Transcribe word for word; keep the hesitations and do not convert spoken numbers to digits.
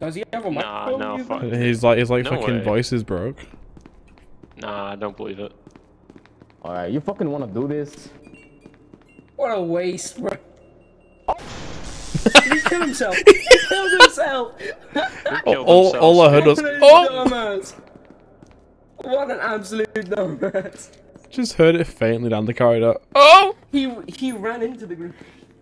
Does he have a Nah, microphone? no, You fuck. think? He's like, he's like No fucking way. voice is broke. Nah, I don't believe it. Alright, you fucking wanna do this? What a waste, bro. Oh. He killed himself. He killed himself. Killed all, themselves. all I heard was, What a oh! dumbass. What an absolute dumbass. Just heard it faintly down the corridor. Oh! He he ran into the group.